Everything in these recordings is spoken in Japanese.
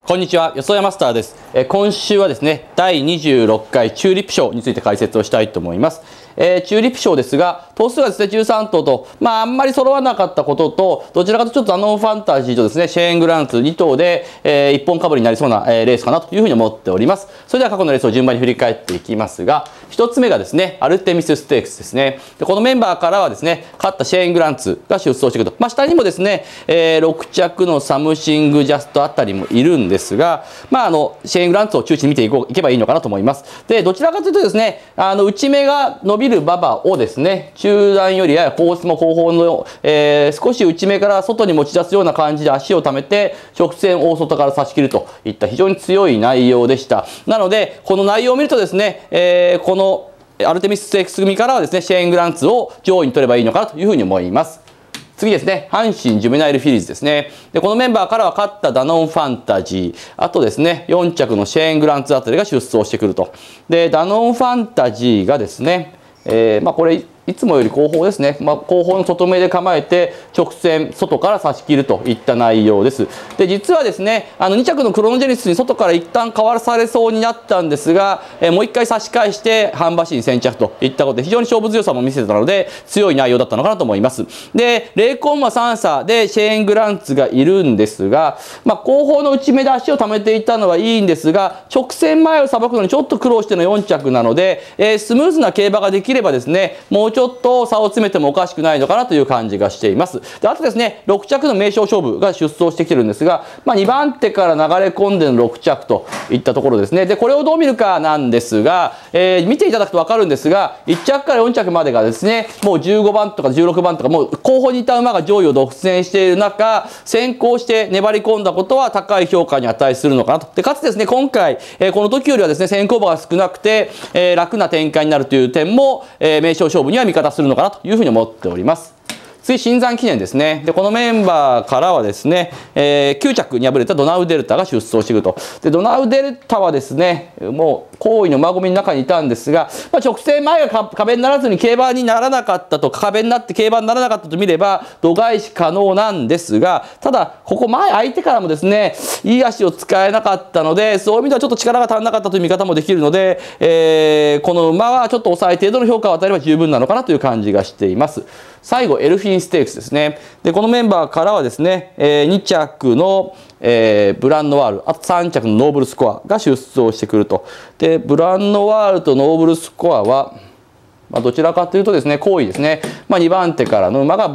こんにちは、よそやマスターです。今週はですね、第26回チューリップ賞について解説をしたいと思います。チューリップ賞ですが、頭数がですね、13頭と、あんまり揃わなかったことと、どちらかというとちょっとダノンファンタジーとですね、シェーングランツ2頭で、一本かぶりになりそうな、レースかなというふうに思っております。それでは過去のレースを順番に振り返っていきますが、一つ目がですね、アルテミスステークスですね。でこのメンバーからはですね、勝ったシェーングランツが出走してくると。下にもですね、6着のサムシングジャストあたりもいるんですが、シェーングランツを中心に見ていけばいいのかなと思います。で、どちらかというとですね、内目が伸びる馬場をですね、中段よりやや後方の、少し内目から外に持ち出すような感じで足を溜めて、直線大外から差し切るといった非常に強い内容でした。なので、この内容を見るとですね、このアルテミスステークス組からはですね、シェーングランツを上位に取ればいいのかなというふうに思います。次ですね、阪神ジュベナイルフィリーズですね。で、このメンバーからは勝ったダノンファンタジー、あとですね、4着のシェーングランツあたりが出走してくると。で、ダノンファンタジーがですね、これ、いつもより後方ですね。後方の外目で構えて、直線、外から差し切るといった内容です。で、実はですね、2着のクロノジェニスに外から一旦かわされそうになったんですが、もう一回差し返して、半馬身先着といったことで、非常に勝負強さも見せてたので、強い内容だったのかなと思います。で、0コンマ3差でシェーングランツがいるんですが、後方の内目で足を溜めていたのはいいんですが、直線前をさばくのにちょっと苦労しての4着なので、スムーズな競馬ができればですね、もうちょっと差を詰めてもおかしくないのかなという感じがしています。で、あとですね、6着の名勝勝負が出走してきてるんですが、2番手から流れ込んでの6着といったところですね。で、これをどう見るかなんですが、見ていただくと分かるんですが、1着から4着までがですね、もう15番とか16番とか、もう後方にいた馬が上位を独占している中、先行して粘り込んだことは高い評価に値するのかなと。で、かつですね、今回、この時よりはですね、先行馬が少なくて、楽な展開になるという点も、名勝勝負には味方するのかなというふうに思っております。次、新山記念ですね。で、このメンバーからはですね、9着に敗れたドナウデルタが出走してくると。で、ドナウデルタはですね、もう、好位の馬込みの中にいたんですが、直線前が壁にならずに競馬にならなかったと、壁になって競馬にならなかったと見れば、度外視可能なんですが、ただ、ここ前相手からもですね、いい足を使えなかったので、そういう意味ではちょっと力が足りなかったという見方もできるので、この馬はちょっと抑え程度の評価を与えれば十分なのかなという感じがしています。最後、エルフィンステークスですね。で、このメンバーからはですね、2着の、ブランノワール、あと3着のノーブルスコアが出走してくると。で、ブランノワールとノーブルスコアは、どちらかというとですね、好位ですね。2番手からの馬が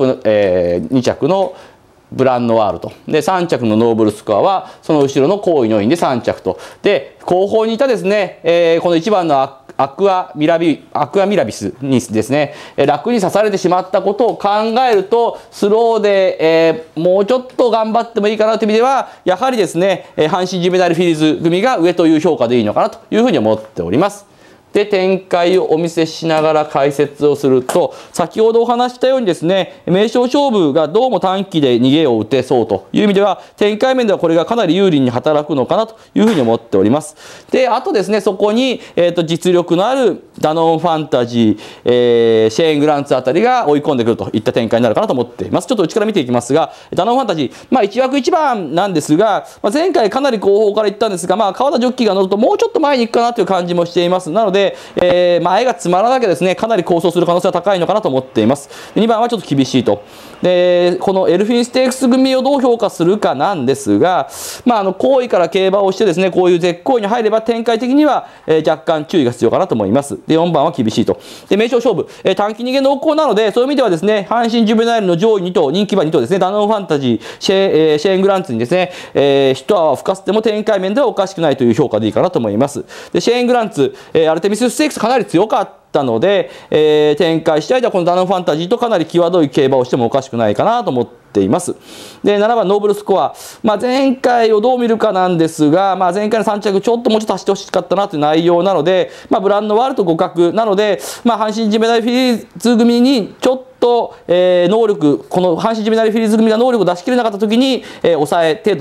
2着のブランノワールと。で、3着のノーブルスコアは、その後ろの好位のインで3着と。で、後方にいたですね、この1番のアクアミラビスにですね、楽に刺されてしまったことを考えると、スローで、もうちょっと頑張ってもいいかなという意味では、やはりですね、阪神ジュベナイルフィリーズ組が上という評価でいいのかなというふうに思っております。で、展開をお見せしながら解説をすると、先ほどお話したようにですね、名勝勝負がどうも短期で逃げを打てそうという意味では、展開面ではこれがかなり有利に働くのかなというふうに思っております。で、あとですね、そこに、実力のあるダノンファンタジー、シェーングランツあたりが追い込んでくるといった展開になるかなと思っています。ちょっと内から見ていきますが、ダノンファンタジー、1枠1番なんですが、前回かなり後方から行ったんですが、川田ジョッキーが乗るともうちょっと前に行くかなという感じもしています。なので、前が詰まらなきゃですね、かなり構想する可能性は高いのかなと思っています。2番はちょっと厳しいと。で、このエルフィンステークス組をどう評価するかなんですが、好位から競馬をしてですね、こういう絶好位に入れば展開的には、若干注意が必要かなと思います。で、4番は厳しいと。で、名勝勝負、短期逃げ濃厚なので、そういう意味ではですね、阪神ジュベナイルの上位2頭、人気馬2頭ですね、ダノンファンタジー、シェーングランツにですね、一泡吹かせても展開面ではおかしくないという評価でいいかなと思います。で、シェーングランツ、アルテミスステークスかなり強かったので、展開したいはこのダノンファンタジーとかなり際どい競馬をしてもおかしくないかなと思っています。で、7番ノーブルスコア、前回をどう見るかなんですが、前回の3着もうちょっと足してほしかったなという内容なので、ブランドワールと互角なので、阪神ジュベナイルフィリーズ組にちょっ能力、この阪神ジュベナイルフィリーズ組が能力を出し切れなかったときに、抑え程度の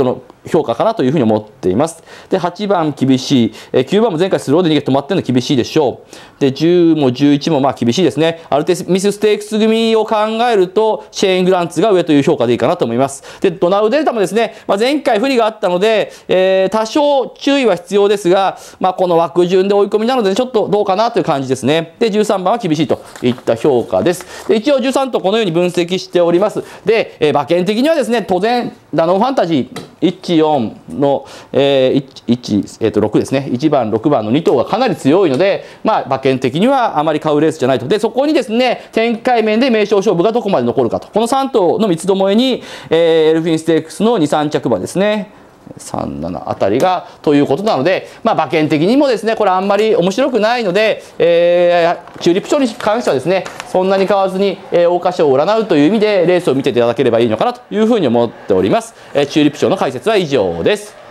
評価かなというふうに思っています。で、8番厳しい。9番も前回スローで逃げて止まってるの厳しいでしょう。で、10も11もまあ厳しいですね。アルテミスステークス組を考えると、シェーン・グランツが上という評価でいいかなと思います。で、ドナウデルタもですね、前回不利があったので、多少注意は必要ですが、この枠順で追い込みなので、ちょっとどうかなという感じですね。で、13番は厳しいといった評価です。で、一応13とこのように分析しております。で、馬券的にはですね、当然、ダノンファンタジー14の、6ですね。1番、6番の2頭がかなり強いので、馬券的にはあまり買うレースじゃないと。で、そこにですね、展開面で名勝勝負がどこまで残るかと。この3頭の三つどもえに、エルフィンステークスの2、3着馬ですね。3、7あたりがということなので、馬券的にもですね、これあんまり面白くないので、チューリップ賞に関してはですね、そんなに買わずに、桜花賞を占うという意味でレースを見ていただければいいのかなというふうに思っております。チューリップ賞の解説は以上です。